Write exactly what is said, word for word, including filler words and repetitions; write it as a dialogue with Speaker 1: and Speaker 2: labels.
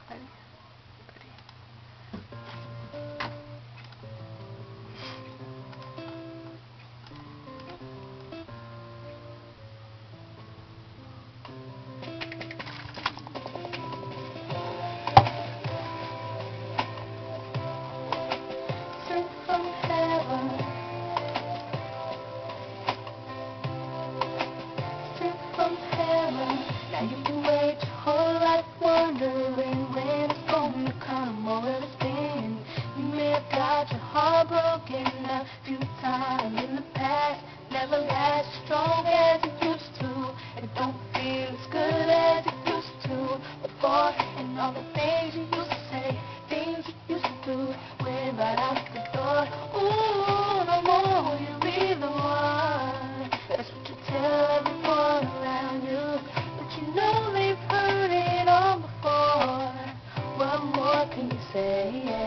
Speaker 1: Ready? Ready? Sent from heaven, sent from heaven. Now you can wait your whole life wondering when it's gonna come or will it's been. You may have got your heart broken a few times in the past. Never as strong as it used to. It don't feel as good as it used to before. And all the things you used to say, things you used to do, went right out the door. Ooh, no more, you be the one. That's what you tell everyone around you. But you know they've heard it all before. What more can you say?